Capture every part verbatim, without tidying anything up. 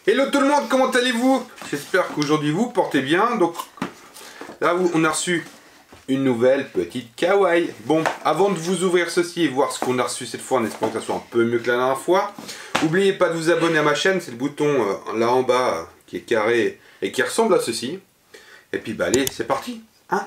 Hello tout le monde, comment allez-vous? J'espère qu'aujourd'hui vous portez bien. Donc là on a reçu une nouvelle petite kawaii. Bon, avant de vous ouvrir ceci et voir ce qu'on a reçu cette fois, en espérant que ça soit un peu mieux que la dernière fois, n'oubliez pas de vous abonner à ma chaîne, c'est le bouton euh, là en bas euh, qui est carré et qui ressemble à ceci. Et puis bah allez, c'est parti, hein?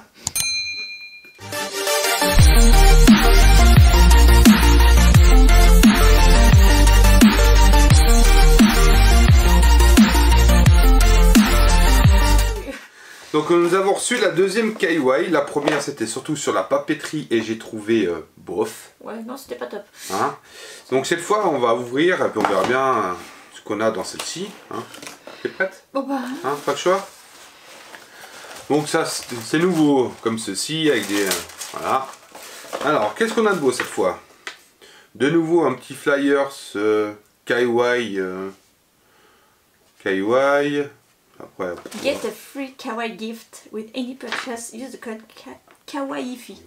Donc nous avons reçu la deuxième kawaii. La première c'était surtout sur la papeterie et j'ai trouvé euh, bof. Ouais, non, c'était pas top. Hein, donc cette fois on va ouvrir et puis on verra bien euh, ce qu'on a dans celle-ci. Hein. T'es prête? Bon bah... Hein, pas de choix. Donc ça c'est nouveau comme ceci avec des... Euh, voilà. Alors qu'est-ce qu'on a de beau cette fois? De nouveau un petit flyers euh, kawaii. Euh, kawaii. Après, Get a free kawaii gift with any purchase. Use the code ka KAWAIIFI.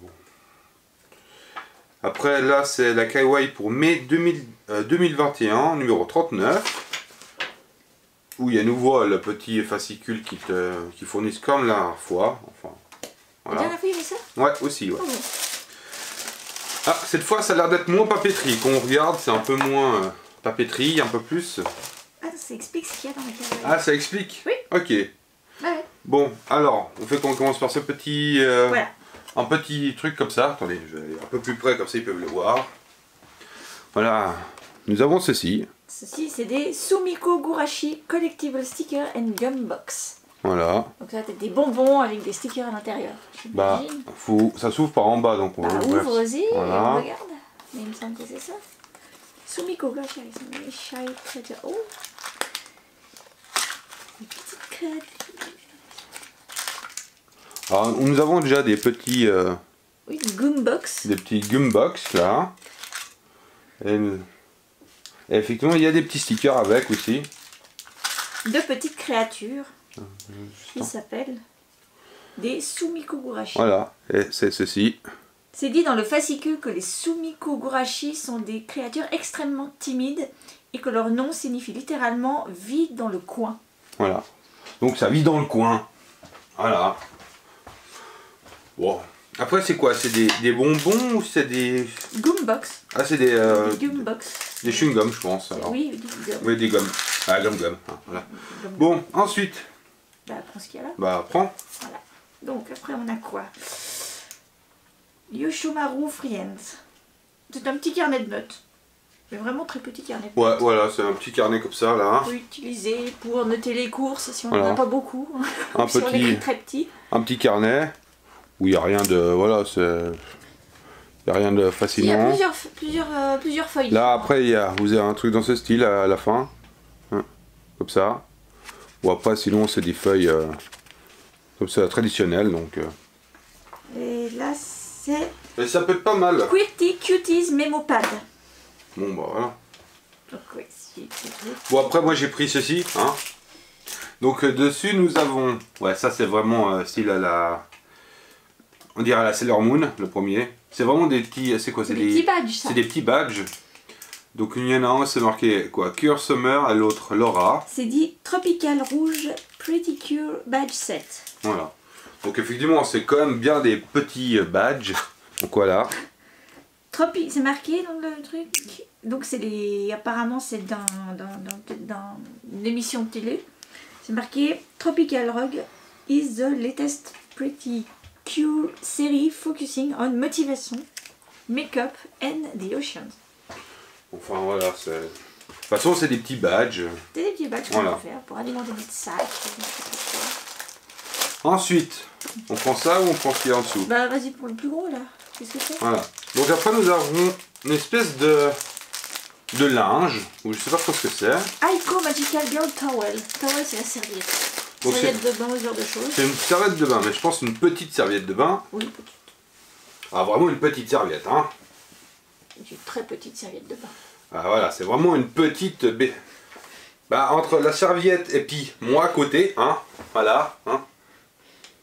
Après là c'est la kawaii pour mai deux mille, euh, deux mille vingt et un, numéro trente-neuf. Où il y a nouveau le petit fascicule qui te qui fournissent comme la dernière fois. Enfin, voilà. La dernière fois il y avait ça? Ouais, aussi, ouais. Oh, ouais. Ah, cette fois ça a l'air d'être moins papeterie. Quand on regarde, c'est un peu moins euh, papeterie, un peu plus. Ah, ça explique ce qu'il y a dans la kawaii. Ah, ça explique? Oui. Ok. Ouais. Bon, alors, on fait qu'on commence par ce petit... Euh, voilà. Un petit truc comme ça. Attendez, je vais aller un peu plus près, comme ça ils peuvent le voir. Voilà. Nous avons ceci. Ceci, c'est des Sumiko Gurashi Collectible Sticker and Gum Box. Voilà. Donc ça, t'as des bonbons avec des stickers à l'intérieur. Bah, faut, ça s'ouvre par en bas, donc on bah, va ouvrir. ouvre-y Voilà. et on regarde. Mais il me semble que c'est ça. Sumiko Gurashi avec son shy creature. Oh, des petites crêpes. Alors, nous avons déjà des petits... Euh, Oui, des Gum Box. des petits gum box, là. Et, et effectivement, il y a des petits stickers avec aussi. Deux petites créatures qui s'appellent des Sumiko Gurashi. Voilà, et c'est ceci. C'est dit dans le fascicule que les Sumiko Gurashi sont des créatures extrêmement timides et que leur nom signifie littéralement « vie dans le coin ». Voilà. Donc ça vit dans le coin. Voilà. Bon. Après c'est quoi? C'est des, des bonbons ou c'est des... Gum Box. Ah c'est des... Euh, Des Gum Box. des chewing-gums je pense. Alors. Oui, des gum. Oui, des gommes. Ah, gum gum. Ah, voilà. Gum. Bon, ensuite. Bah, prends ce qu'il y a là. Bah, prends. Voilà. Donc, après, on a quoi? Yoshomaru Friends. C'est un petit carnet de notes. Mais vraiment très petit carnet de Ouais, notes. voilà, c'est un petit carnet comme ça, là. On peut utiliser pour noter les courses si on n'en Voilà. a pas beaucoup. Un si on petit, écrit très petit. un petit carnet où il n'y a rien de... Voilà, c'est... Il n'y a rien de Il y a fascinant. plusieurs, plusieurs, euh, plusieurs feuilles. Là, après, il y a, vous avez un truc dans ce style à, à la fin. Hein, comme ça. Ou après, sinon, c'est des feuilles euh, comme ça, traditionnelles. Donc, euh. Et là, c'est Et ça peut être pas mal. Qwerty Cuties Memo Pad. Bon, bah voilà. Donc, ouais, c'est tout. Bon, après, moi, j'ai pris ceci. Hein. Donc, euh, dessus, nous avons... Ouais, ça, c'est vraiment euh, style à la... On dirait à la Sailor Moon, le premier. C'est vraiment des petits... C'est quoi? C'est des, des petits badges, ça. C'est des petits badges. Donc, il y en a un, c'est marqué quoi? Cure Summer, et l'autre, Laura. C'est dit Tropical Rouge Pretty Cure Badge Set. Voilà. Donc, effectivement, c'est quand même bien des petits badges. Donc, voilà. Tropi... C'est marqué dans le truc. Donc, c'est les... Apparemment, c'est dans, dans, dans, dans une émission de télé. C'est marqué Tropical Rogue is the latest Pretty Cure series focusing on motivation, make-up and the oceans. Enfin, voilà, c'est... De toute façon, c'est des petits badges. C'est des petits badges qu'on Voilà. peut faire pour alimenter notre sac. Ensuite, on prend ça ou on prend ce qu'il y a en dessous? Bah, vas-y pour le plus gros là. Qu'est-ce que c'est? Voilà. Donc après, nous avons une espèce de... de linge, ou je sais pas trop ce que c'est. Aiko Magical Girl Towel. Towel, c'est la serviette. Donc, Serviette de bain, ce genre de choses. C'est une serviette de bain, mais je pense une petite serviette de bain. Oui, petite. Ah, vraiment une petite serviette, hein. Une très petite serviette de bain. Ah, voilà, c'est vraiment une petite... Bé... Bah, entre la serviette et puis moi à côté, hein. Voilà, hein.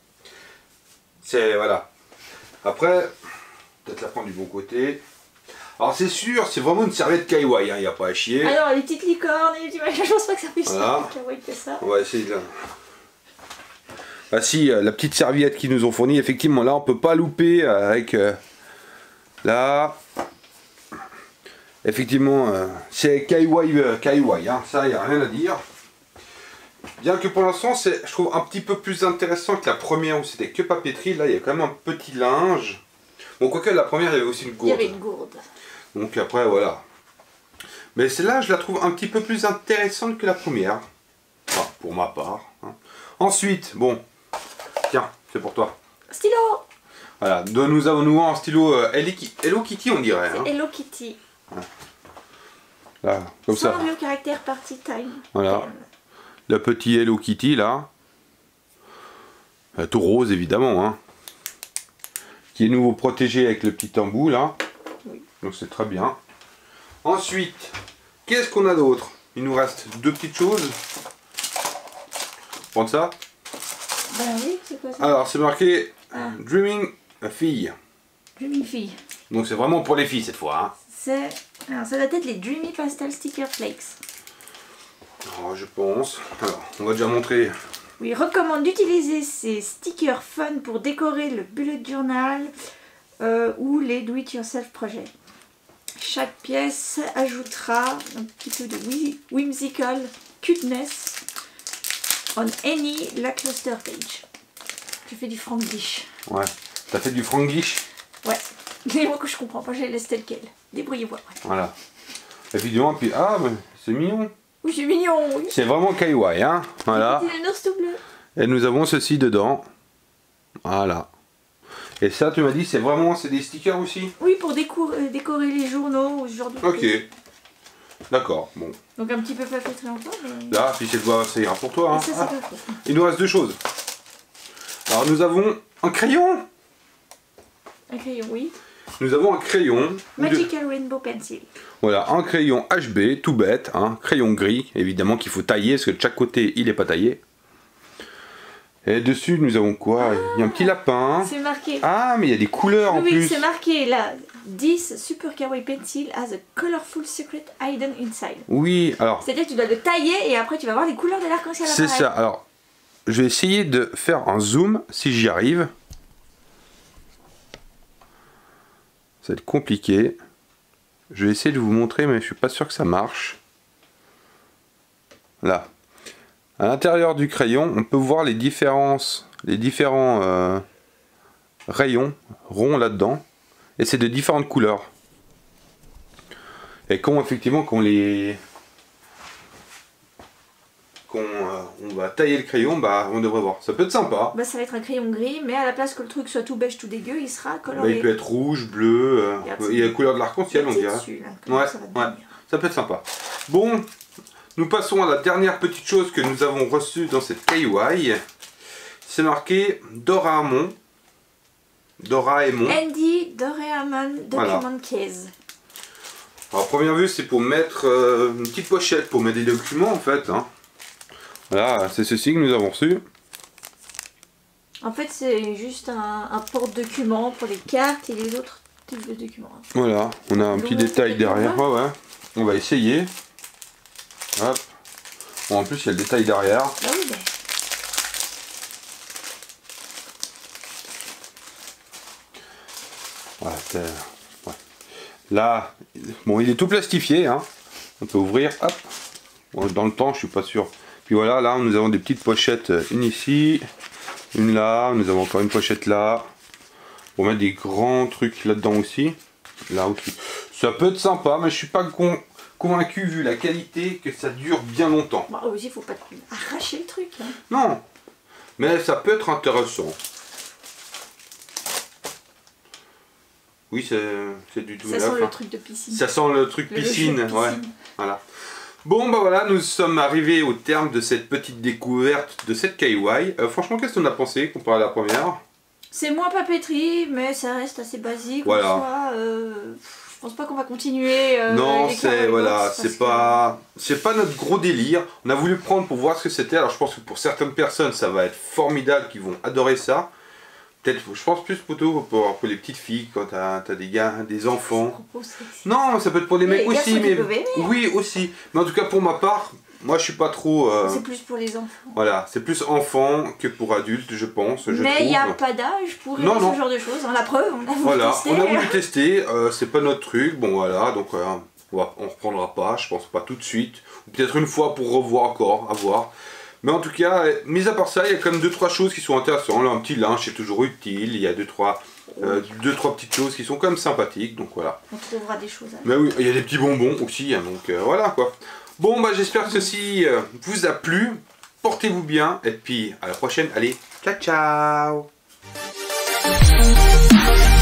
C'est... Voilà. Après, peut-être la prendre du bon côté. Alors c'est sûr, c'est vraiment une serviette kawaii, il hein, n'y a pas à chier. Alors les petites licornes et les petits machins, je pense pas que ça puisse voilà. être kawaii que ça. On va essayer de... Ah si, la petite serviette qu'ils nous ont fournie, effectivement là on peut pas louper avec... Euh, là... Effectivement, euh, c'est kawaii, euh, kawaii, hein, ça il n'y a rien à dire. Bien que pour l'instant, c'est, je trouve un petit peu plus intéressant que la première où c'était que papeterie. Là, il y a quand même un petit linge. Bon, quoique la première, il y avait aussi une gourde. Il y avait une gourde. Donc après, voilà. Mais celle-là, je la trouve un petit peu plus intéressante que la première. Enfin, pour ma part. Hein. Ensuite, bon. Tiens, c'est pour toi. Stylo. Voilà, donc nous avons nous un stylo euh, Hello Kitty, on dirait. Hein. Hello Kitty. Ouais. Là, comme ça. Sans le caractère party time. Voilà. Le petit Hello Kitty là, tout rose évidemment, hein, qui est nouveau protégé avec le petit embout là, oui. Donc c'est très bien. Ensuite, qu'est-ce qu'on a d'autre? Il nous reste deux petites choses. Prendre ça. Ben oui, c'est quoi ça? Alors c'est marqué ah. Dreaming Fille. Dreaming Fille. Donc c'est vraiment pour les filles cette fois. Hein. C'est, alors ça doit être les Dreamy Pastel Sticker Flakes. Oh, je pense. Alors, on va déjà montrer. Oui, recommande d'utiliser ces stickers fun pour décorer le bullet journal euh, ou les do-it-yourself projets. Chaque pièce ajoutera un petit peu de whimsical cuteness on any lackluster page. Je fais du franglish. Ouais. T'as fait du franglish? Ouais. Les mots que je comprends pas, je les laisse tels quels. Débrouillez-vous après. Voilà. Évidemment, puis ah, mais c'est mignon. Oui, c'est mignon, oui. C'est vraiment kawaii, hein. Voilà. tout bleu. Et nous avons ceci dedans. Voilà. Et ça, tu m'as dit, c'est vraiment, c'est des stickers aussi? Oui, pour décor euh, décorer les journaux ou ce genre de Ok. trucs. D'accord, bon. Donc un petit peu papeterie encore, mais... Là, puis cette voie, ça ira pour toi. Hein. Ça, ah. pas Il nous reste deux choses. Alors, nous avons un crayon. Un crayon, oui. Nous avons un crayon. Magical de... Rainbow Pencil. Voilà, un crayon H B, tout bête, hein, crayon gris, évidemment qu'il faut tailler, parce que de chaque côté, il n'est pas taillé. Et dessus, nous avons quoi? ah, il y a un petit lapin. C'est marqué. Ah, mais il y a des couleurs oui, en oui, plus. Oui, c'est marqué là. This Super Kawaii Pencil has a colorful secret hidden inside. Oui, alors... C'est-à-dire que tu dois le tailler et après tu vas voir les couleurs de l'arc-en-ciel. C'est ça, alors... Je vais essayer de faire un zoom, si j'y arrive. Ça va être compliqué. Je vais essayer de vous montrer, mais je suis pas sûr que ça marche. Là. À l'intérieur du crayon, on peut voir les différences, les différents euh, rayons ronds là-dedans. Et c'est de différentes couleurs. Et quand effectivement qu'on les... qu'on euh, on va tailler le crayon, bah on devrait voir. Ça peut être sympa. Bah ça va être un crayon gris, mais à la place que le truc soit tout beige, tout dégueu, il sera coloré. Bah, il peut être rouge, bleu, euh, il y a la couleur de l'arc-en-ciel on dirait. Dessus, là, ouais, ça, va ouais, ça peut être sympa. Bon, nous passons à la dernière petite chose que nous avons reçue dans cette kawaii. C'est marqué Doraemon. Doraemon. Andy Doraemon Document voilà. Case. Alors, à première vue, c'est pour mettre euh, une petite pochette pour mettre des documents en fait. Hein. Voilà, c'est ceci que nous avons reçu. En fait, c'est juste un, un porte-document pour les cartes et les autres types de documents. Voilà, on a un petit détail derrière. Ouais, ouais. On va essayer. Hop. Bon, en plus, il y a le détail derrière. Ah oui, mais... Voilà, ouais. Là, bon, il est tout plastifié, hein. On peut ouvrir, hop. Bon, dans le temps, je suis pas sûr. Puis voilà, là, nous avons des petites pochettes, une ici, une là. Nous avons encore une pochette là. Pour mettre des grands trucs là-dedans aussi. Là aussi. Ça peut être sympa, mais je suis pas con convaincu vu la qualité que ça dure bien longtemps. Bon, aussi, il faut pas arracher le truc. Hein. Non, mais ça peut être intéressant. Oui, c'est du tout ça neuf. Ça sent hein. le truc de piscine. Ça sent le truc le piscine, piscine, ouais. Voilà. Bon, bah voilà, nous sommes arrivés au terme de cette petite découverte de cette kawaii. Euh, franchement, qu'est-ce que tu en as pensé comparé à la première? C'est moins papeterie, mais ça reste assez basique. Voilà. Soit, euh, je pense pas qu'on va continuer. Euh, non, les c'est voilà, c'est pas, que... c'est pas notre gros délire. On a voulu prendre pour voir ce que c'était. Alors, je pense que pour certaines personnes, ça va être formidable, qu'ils vont adorer ça. peut-être, je pense plus plutôt pour, pour les petites filles quand t'as as des gars, des enfants. Non, ça peut être pour les mecs les aussi, mais aimer, oui aussi. Mais en tout cas pour ma part, moi je suis pas trop. Euh... C'est plus pour les enfants. Voilà, c'est plus enfant que pour adultes, je pense. Je mais il n'y a trouve. pas d'âge pour non, aimer non. ce genre de choses. On la preuve, on a voulu voilà, tester. on a voulu tester. Euh, c'est pas notre truc. Bon voilà, donc euh, on, va, on reprendra pas. Je pense pas tout de suite. Peut-être une fois pour revoir encore, à voir. Mais en tout cas, mis à part ça, il y a quand même deux trois choses qui sont intéressantes. Là, un petit linge, c'est toujours utile. Il y a deux trois, euh, deux, trois petites choses qui sont quand même sympathiques. Donc voilà. On trouvera des choses. À Mais oui, il y a des petits bonbons aussi. Hein, donc euh, voilà quoi. Bon, bah j'espère que ceci euh, vous a plu. Portez-vous bien. Et puis à la prochaine. Allez, ciao ciao.